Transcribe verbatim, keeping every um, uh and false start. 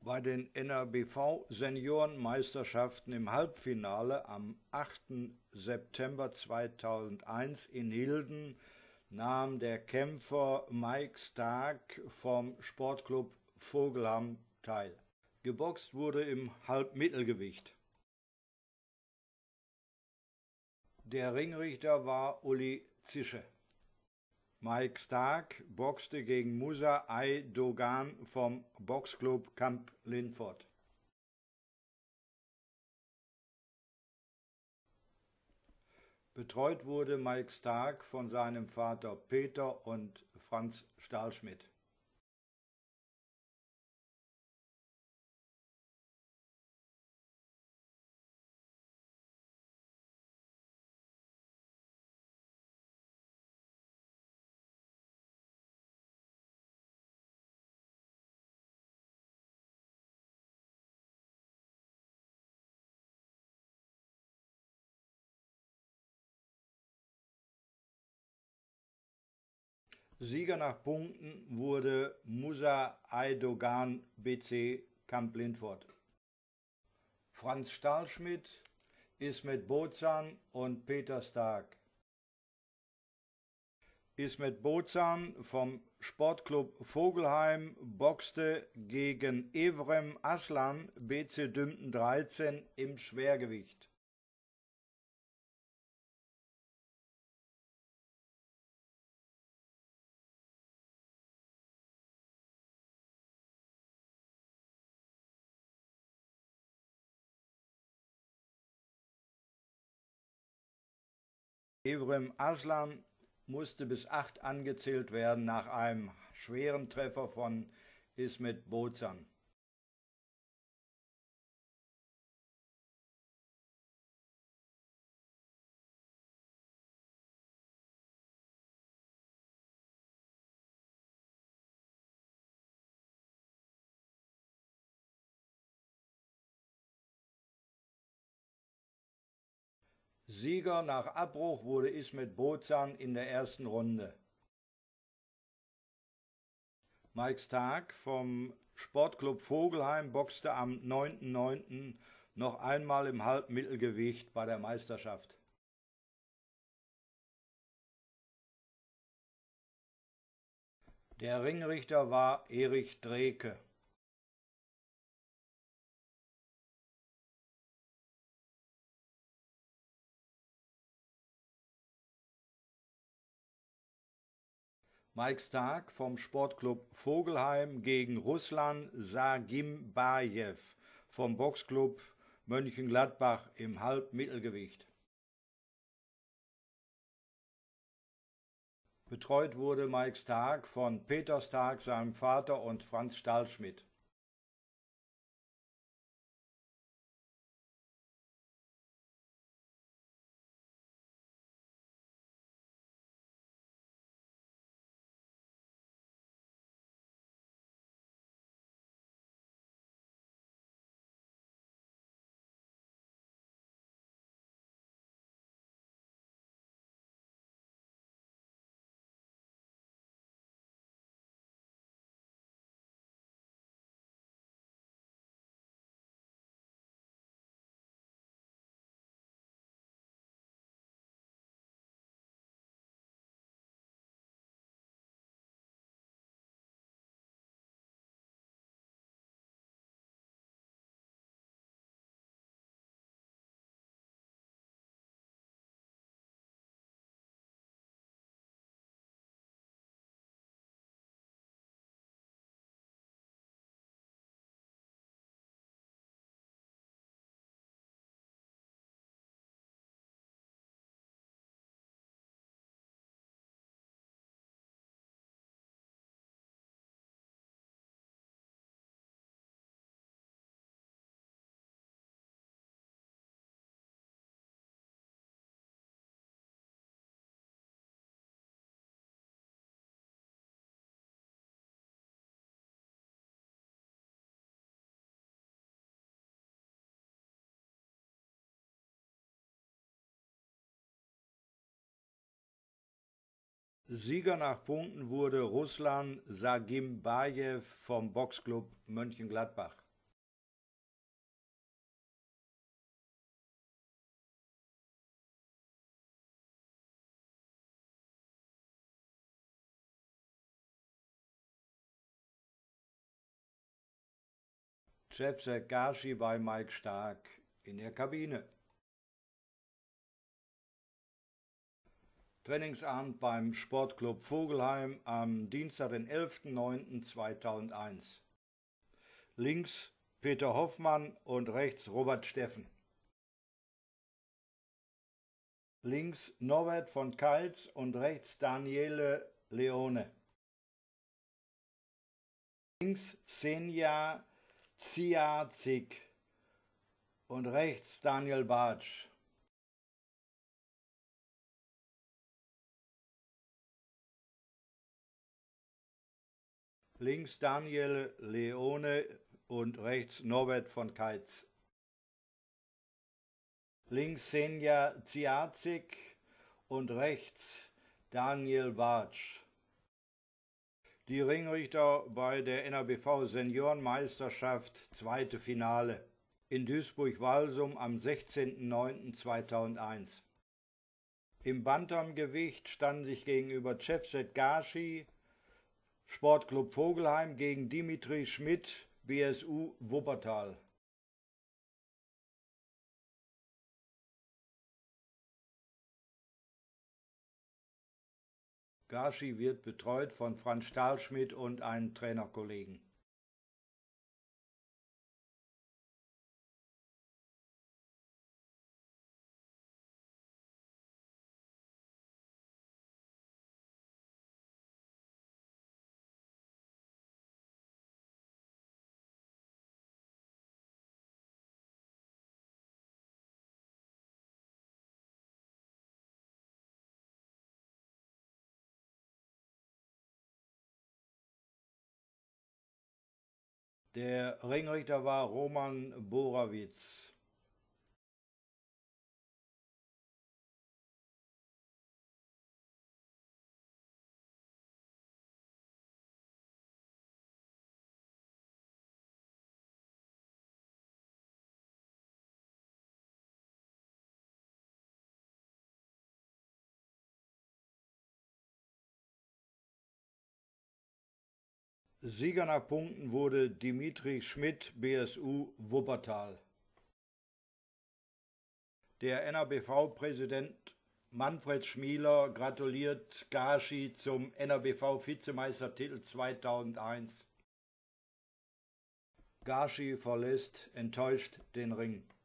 Bei den N R B V-Seniorenmeisterschaften im Halbfinale am achten September zweitausendeins in Hilden nahm der Kämpfer Mike Stark vom Sportclub Vogelheim teil. Geboxt wurde im Halbmittelgewicht. Der Ringrichter war Uli Zische. Mike Stark boxte gegen Musa Aydogan vom Boxclub Camp Lindfort. Betreut wurde Mike Stark von seinem Vater Peter und Franz Stahlschmidt. Sieger nach Punkten wurde Musa Aydogan B C Camp Lindfort. Franz Stahlschmidt, Ismet Bozan und Peter Stark. Ismet Bozan vom Sportclub Vogelheim boxte gegen Evrem Aslan B C Dümten dreizehn im Schwergewicht. Evrem Aslan musste bis acht angezählt werden nach einem schweren Treffer von Ismet Bozan. Sieger nach Abbruch wurde Ismet Bozan in der ersten Runde. Mike Stark vom Sportclub Vogelheim boxte am neunten neunten noch einmal im Halbmittelgewicht bei der Meisterschaft. Der Ringrichter war Erich Dreke. Mike Stark vom Sportclub Vogelheim gegen Ruslan Sagimbajew vom Boxclub Mönchengladbach im Halbmittelgewicht. Betreut wurde Mike Stark von Peter Stark, seinem Vater, und Franz Stahlschmidt. Sieger nach Punkten wurde Ruslan Sagimbajew vom Boxclub Mönchengladbach. Cevdet Gashi bei Mike Stark in der Kabine. Trainingsabend beim Sportclub Vogelheim am Dienstag, den elften neunten zweitausendeins. Links Peter Hoffmann und rechts Robert Steffen. Links Norbert von Keitz und rechts Daniele Leone. Links Senja Ziazik und rechts Daniel Bartsch. Links Daniel Leone und rechts Norbert von Keitz. Links Senja Ziazik und rechts Daniel Bartsch. Die Ringrichter bei der N A B V Seniorenmeisterschaft, zweite Finale in Duisburg-Walsum am sechzehnten neunten zweitausendeins. Im Bantamgewicht standen sich gegenüber Cevdet Gashi, Sportclub Vogelheim, gegen Dimitri Schmidt, B S U Wuppertal. Gashi wird betreut von Franz Stahlschmidt und einem Trainerkollegen. Der Ringrichter war Roman Borawitz. Sieger nach Punkten wurde Dimitri Schmidt, B S U Wuppertal. Der N A B V-Präsident Manfred Schmiler gratuliert Gashi zum N A B V-Vizemeistertitel zweitausendeins. Gashi verlässt enttäuscht den Ring.